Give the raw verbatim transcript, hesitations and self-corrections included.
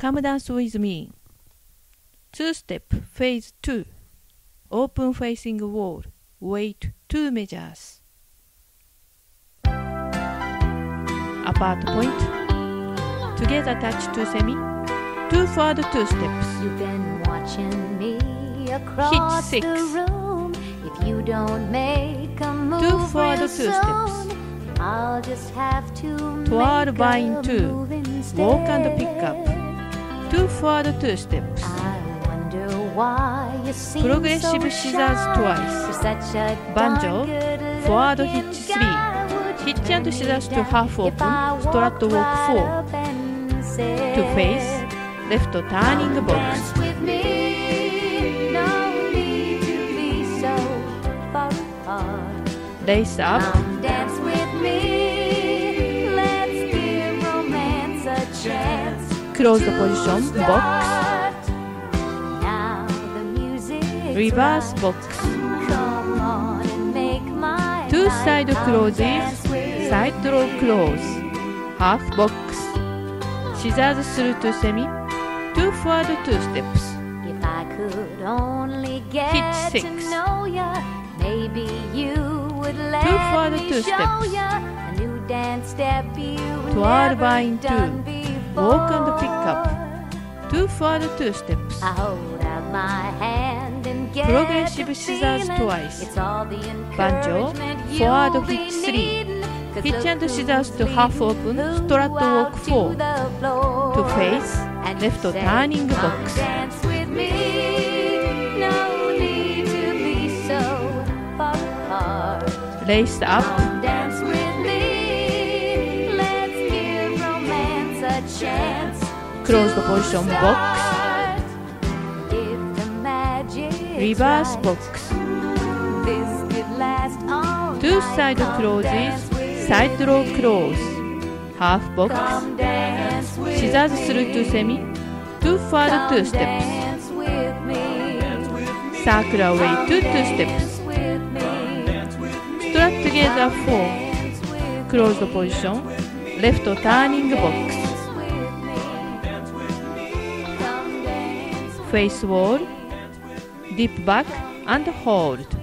Come dance with me. Two step, phase two. Open facing wall. Weight two measures. Apart point. Together touch to semi. Two forward two steps. You've been watching me across Hit six. the room. If you don't make a move Two forward real two soon, steps. I'll just have to Toward make bind a two. move instead. Walk and pick up. Two forward two steps. I wonder why you seem Progressive so scissors shy. twice. You're such a Banjo. darn good Forward looking hitch three. guy. Would you Hitch and turn scissors me to down half if open. I Strut walked walk right four. up and said, To face. Left turning box. Dance with me. No need to be so far apart. Lace up. Come dance with me. Let's give romance a chance. Close the to position. Box. start. Now the music's Reverse right. box. Come on and make my Two night. side Come closes. dance with Side draw me. close. Half box. Scissors through to semi. Two forward two steps. If I could only get Hitch six. to know ya, maybe you would let Two forward me two show steps. ya a new dance step you've Toward never bind two. done before. Walk and pick up. Two forward two steps. I hold out my hand and get Progressive the scissors feeling. twice. It's all the Banjo. encouragement Forward you'll be hitch three. needing. 'Cause Hitch look and who's scissors to half open. leading Strut who walk out four. to the floor. To face. And Left you say, turning "Come box. dance with me. No need to be so far apart. Lace up. Come dance with me. Let's give romance a chance. Close the to position start. box. If the magic's Reverse right, box. this could last all Two night. side Come closes. dance with Side draw me. close. Half box. Come dance with Scissors me. through to semi. Two forward two Come steps. dance with me. Circular way two two steps. Dance with me. Strut together four. Dance with me. Close the position. Left turning box. Dance with me. Come dance with Face wall. Dip back and hold.